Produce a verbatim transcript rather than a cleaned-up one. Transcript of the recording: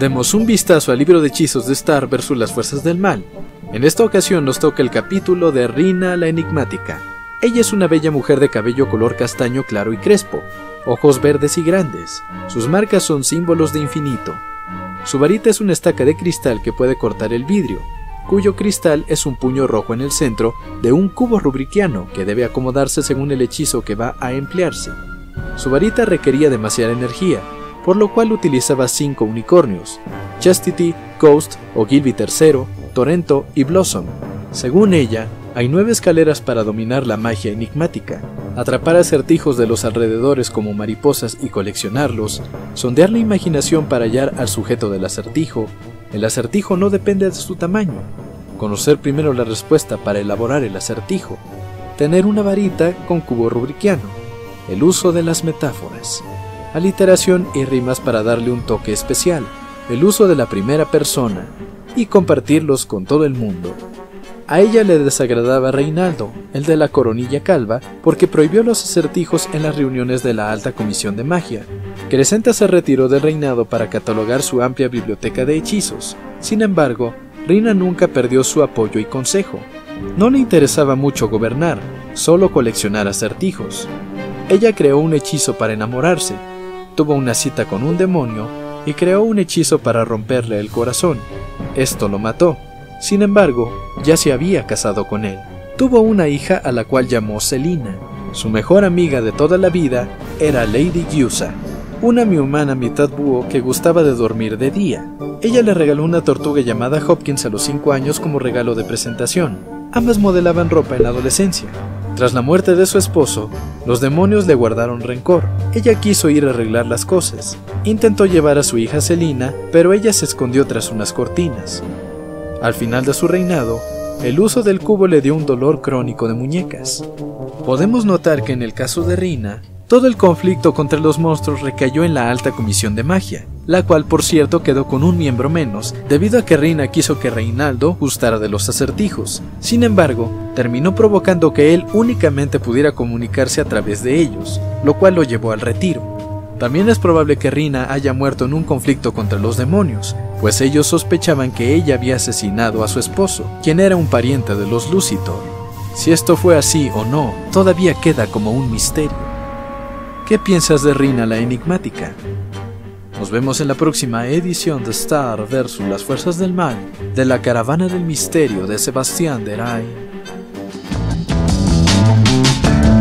Demos un vistazo al libro de hechizos de Star versus las fuerzas del mal. En esta ocasión nos toca el capítulo de Rina la Enigmática. Ella es una bella mujer de cabello color castaño claro y crespo, ojos verdes y grandes. Sus marcas son símbolos de infinito. Su varita es una estaca de cristal que puede cortar el vidrio, cuyo cristal es un puño rojo en el centro de un cubo rubriquiano que debe acomodarse según el hechizo que va a emplearse. Su varita requería demasiada energía, por lo cual utilizaba cinco unicornios: Chastity, Ghost, Ogilvy tercero, Torrento y Blossom. Según ella, hay nueve escaleras para dominar la magia enigmática: atrapar acertijos de los alrededores como mariposas y coleccionarlos, sondear la imaginación para hallar al sujeto del acertijo, el acertijo no depende de su tamaño, conocer primero la respuesta para elaborar el acertijo, tener una varita con cubo rubriquiano, el uso de las metáforas, aliteración y rimas para darle un toque especial, el uso de la primera persona y compartirlos con todo el mundo. A ella le desagradaba Reinaldo, el de la coronilla calva, porque prohibió los acertijos en las reuniones de la Alta Comisión de Magia. Crescenta se retiró del reinado para catalogar su amplia biblioteca de hechizos. Sin embargo, Rina nunca perdió su apoyo y consejo. No le interesaba mucho gobernar, solo coleccionar acertijos. Ella creó un hechizo para enamorarse, tuvo una cita con un demonio y creó un hechizo para romperle el corazón. Esto lo mató. Sin embargo, ya se había casado con él. Tuvo una hija a la cual llamó Selina. Su mejor amiga de toda la vida era Lady Gyusa, una mi-humana mitad búho que gustaba de dormir de día. Ella le regaló una tortuga llamada Hopkins a los cinco años como regalo de presentación. Ambas modelaban ropa en la adolescencia. Tras la muerte de su esposo, los demonios le guardaron rencor. Ella quiso ir a arreglar las cosas. Intentó llevar a su hija Selina, pero ella se escondió tras unas cortinas. Al final de su reinado, el uso del cubo le dio un dolor crónico de muñecas. Podemos notar que en el caso de Rina, todo el conflicto contra los monstruos recayó en la Alta Comisión de Magia, la cual por cierto quedó con un miembro menos, debido a que Rina quiso que Reinaldo gustara de los acertijos. Sin embargo, terminó provocando que él únicamente pudiera comunicarse a través de ellos, lo cual lo llevó al retiro. También es probable que Rina haya muerto en un conflicto contra los demonios, pues ellos sospechaban que ella había asesinado a su esposo, quien era un pariente de los Lucitor. Si esto fue así o no, todavía queda como un misterio. ¿Qué piensas de Rina la Enigmática? Nos vemos en la próxima edición de Star versus las fuerzas del mal, de la caravana del misterio de Sebastián Deray.